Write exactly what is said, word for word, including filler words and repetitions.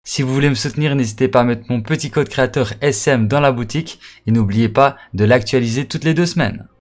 Si vous voulez me soutenir, n'hésitez pas à mettre mon petit code créateur S M dans la boutique et n'oubliez pas de l'actualiser toutes les deux semaines.